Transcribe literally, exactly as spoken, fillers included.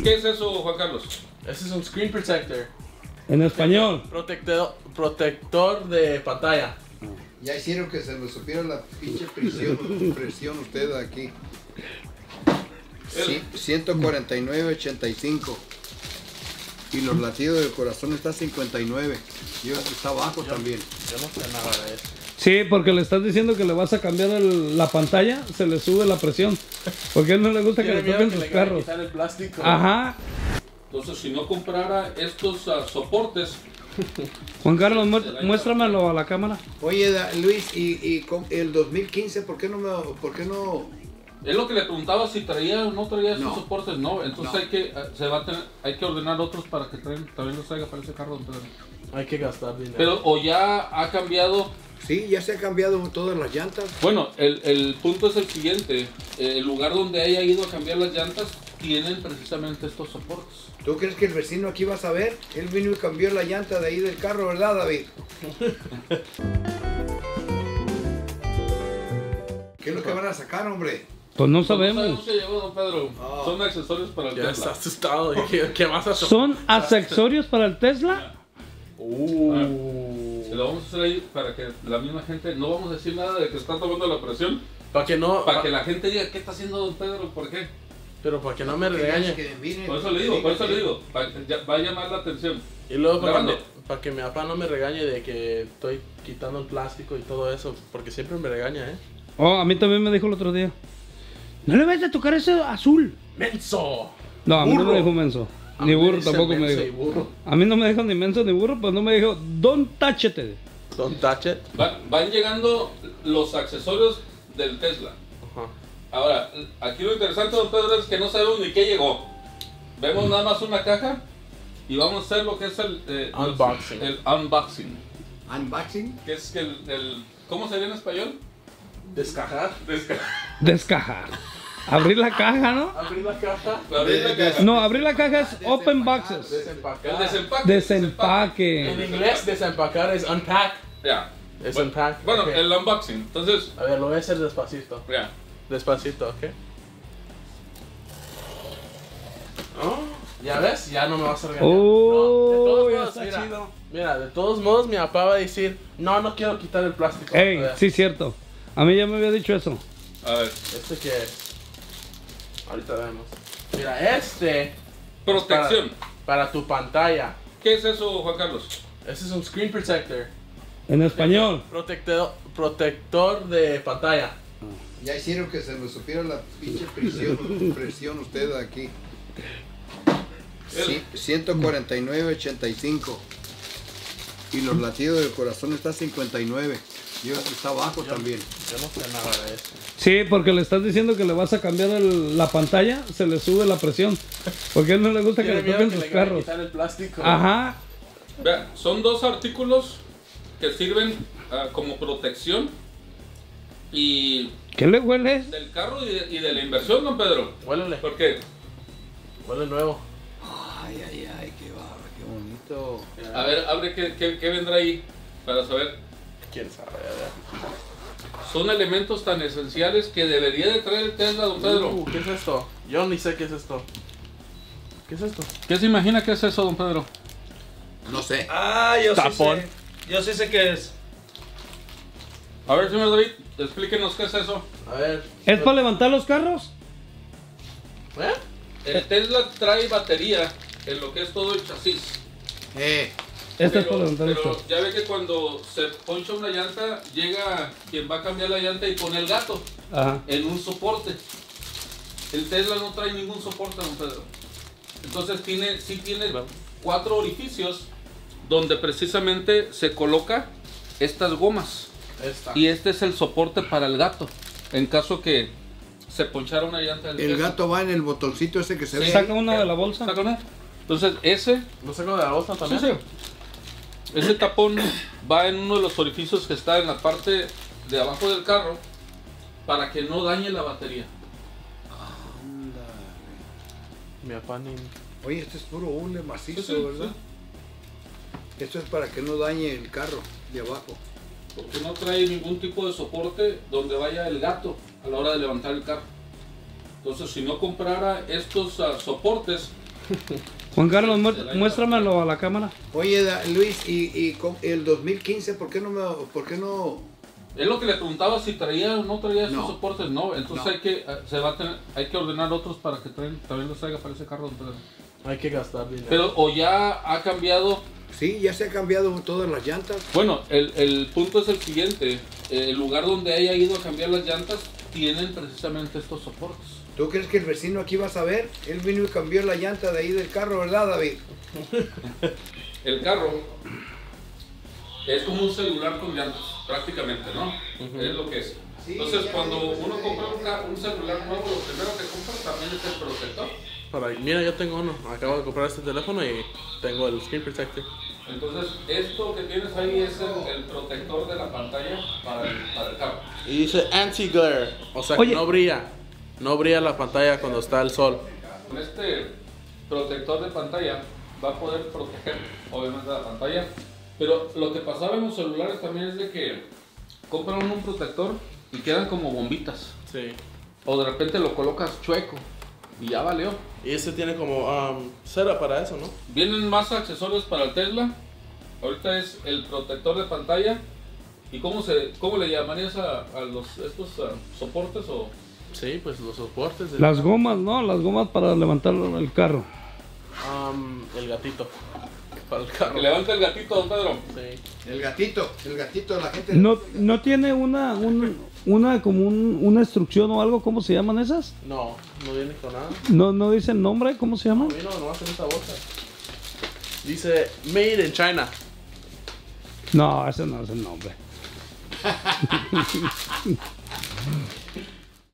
¿Qué es eso, Juan Carlos? Ese es un screen protector. En español. Protector, protector de pantalla. Ya hicieron que se me supieron la pinche presión, presión ustedes aquí. Sí, ciento cuarenta y nueve ochenta y cinco. Y los latidos del corazón está cincuenta y nueve. Y está bajo yo, también. Yo no sé nada de eso. Sí, porque le estás diciendo que le vas a cambiar el, la pantalla, se le sube la presión. Porque a él no le gusta que le toquen sus carros. Quitar el plástico. Ajá. Entonces, si no comprara estos uh, soportes... Juan Carlos, mu muéstramelo a la cámara. Oye, da, Luis, y, y con el dos mil quince, ¿por qué no me, por qué no? Es lo que le preguntaba si traía o no traía esos No. soportes. No, entonces No. hay que uh, se va a tener, hay que ordenar otros para que traen, también los traiga para ese carro, don Pedro. Hay que gastar dinero. Pero o ya ha cambiado. Sí, ya se han cambiado todas las llantas. Bueno, el, el punto es el siguiente. El lugar donde haya ido a cambiar las llantas tienen precisamente estos soportes. ¿Tú crees que el vecino aquí va a saber? Él vino y cambió la llanta de ahí del carro, ¿verdad, David? ¿Qué es lo que van a sacar, hombre? Pues no No sabemos. sabemos qué llevó, don Pedro. Oh. Son accesorios para el Ya Tesla. está asustado. ¿Qué, qué vas a hacer? ¿Son accesorios para el Tesla? Uh. Y lo vamos a hacer ahí para que la misma gente, no vamos a decir nada de que está tomando la presión, Para que no. para que la gente diga, ¿qué está haciendo don Pedro? ¿Por qué? Pero para que no me Que regañe. que miren, Por eso le digo, por eso le que- digo, para que ya- va a llamar la atención. Y luego para, Grabando. que- para que mi papá no me regañe de que estoy quitando el plástico y todo eso. Porque siempre me regaña, ¿eh? Oh, a mí también me dijo el otro día. No le vayas a tocar ese azul. ¡Menso! No, a mí no Burro. me dijo menso. A Ni mí me burro dice tampoco me menso y dijo. burro. A mí no me dijo ni menso ni burro, pues no me dijo, don't touch it. Don't touch it. Va- van llegando los accesorios del Tesla. Ajá. Ahora, aquí lo interesante, don Pedro, es que no sabemos ni qué llegó. Vemos nada más una caja y vamos a hacer lo que es el, eh, los- Unboxing. el unboxing. Unboxing. Que es que el, el- ¿cómo sería en español? Descajar. Desca- Descajar. Abrir la caja, ¿no? Abrir la caja. abrir la de- caja. No, abrir la caja es open boxes. Desempacar. El desempaque. En Desempaque. inglés, desempacar es unpack. Ya. Es Bueno, unpack. bueno, Ok. el unboxing. Entonces, A ver, lo voy a hacer despacito. ya. Despacito, ¿ok? Oh, ¿ya ves? Ya no me vas a regañar. Oh, no, de ya todos modos, está mira, chido. mira, de todos modos mi papá va a decir, no, no quiero quitar el plástico. A Ey, ver, sí, cierto. A mí ya me había dicho eso. A ver. ¿Este qué es? Ahorita vemos. Mira, este... Protección. Para, para tu pantalla. ¿Qué es eso, Juan Carlos? Este es un screen protector. En español. Protector, protector de pantalla. Ya hicieron que se me supieron la pinche presión, presión ustedes aquí. Sí, ciento cuarenta y nueve ochenta y cinco. Y los latidos del corazón está cincuenta y nueve. Y está bajo Yo- también. Yo no sé nada de eso. Sí, porque le estás diciendo que le vas a cambiar el, la pantalla, se le sube la presión. Porque a él no le gusta que le Tiene miedo toquen que sus le vayan a carros. quitar el plástico. Ajá. Vean, son dos artículos que sirven ah, como protección y ¿Qué le huele? del carro y de, y de la inversión, don Pedro. Huélele. Porque, Huele nuevo. Ay, ay, ay, qué barra, qué bonito. a ver, abre qué, qué- qué vendrá ahí para saber. ¿Quién sabe? A ver. Son elementos tan esenciales que debería de traer el Tesla, don Pedro. Uh, ¿qué es esto? Yo ni sé qué es esto. ¿Qué es esto? ¿Qué se imagina que es eso, don Pedro? No sé. Ah, yo Tapón. sí sé. Yo sí sé qué es. A ver, señor David, explíquenos qué es eso. A ver. ¿Es para levantar los carros? ¿Eh? El Tesla trae batería en lo que es todo el chasis. Eh, Este es Pero, para levantar los pero carros. ya ve que cuando se poncha una llanta, llega quien va a cambiar la llanta y pone el gato Ajá. en un soporte. El Tesla no trae ningún soporte, don Pedro. Entonces tiene, sí tiene cuatro orificios donde precisamente se coloca estas gomas. Esta. Y este es el soporte para el gato. En caso que se ponchara una llanta del el Tesla. gato va en el botoncito ese que se ve. Saca una de la bolsa. ¿Está con él? Entonces ese, ¿No saco de la bolsa sí, también? sí. ese tapón va en uno de los orificios que está en la parte de abajo del carro para que no dañe la batería. Mi papá ni... Oye, este es puro hule macizo, Sí, sí, ¿verdad? Esto es para que no dañe el carro de abajo. Porque no trae ningún tipo de soporte donde vaya el gato a la hora de levantar el carro. Entonces, si no comprara estos uh, soportes, Juan Carlos, mu- muéstramelo a la cámara. Oye, da- Luis, y, y con el dos mil quince, ¿por qué no me, por qué no? Es lo que le preguntaba si traía o no traía esos No. soportes. No, entonces No. hay que eh, se va a tener, hay que ordenar otros para que traen, también los traiga para ese carro, don Pedro. Hay que gastar dinero. Pero o ya ha cambiado. Sí, ya se han cambiado todas las llantas. Bueno, el, el punto es el siguiente. El lugar donde haya ido a cambiar las llantas tienen precisamente estos soportes. ¿Tú crees que el vecino aquí va a saber? Él vino y cambió la llanta de ahí del carro, ¿verdad, David? El carro es como un celular con llantas, prácticamente, ¿no? Es lo que es. Sí, Entonces, ya cuando vi. uno compra un, ca- un celular nuevo, lo primero que compra también es el protector. Para, mira, yo tengo uno. Acabo de comprar este teléfono y tengo el screen protector. Entonces, esto que tienes ahí es el, el protector de la pantalla para el, para el carro. Y dice anti-glare. O sea, Oye. que no brilla. No brilla la pantalla cuando está el sol. Con este protector de pantalla va a poder proteger, obviamente, la pantalla. Pero lo que pasaba en los celulares también es de que compran un protector y quedan como bombitas. Sí. O de repente lo colocas chueco y ya valió. Y este tiene como um, cera para eso, ¿no? Vienen más accesorios para el Tesla. Ahorita es el protector de pantalla. ¿Y cómo, se, cómo le llamarías a, a los, estos ah, soportes? O Sí, pues los soportes. del Las carro. gomas, ¿no? Las gomas para levantar el carro. Um, el gatito. Para el carro. que levante el gatito, don Pedro. Sí. El gatito, el gatito de la gente. No, no tiene una, un- una como un- una instrucción o algo, ¿cómo se llaman esas? No, no viene con nada. No, no dicen nombre, ¿cómo se No, llaman? vino nomás en esta bolsa. Dice Made in China. No, ese no es el nombre.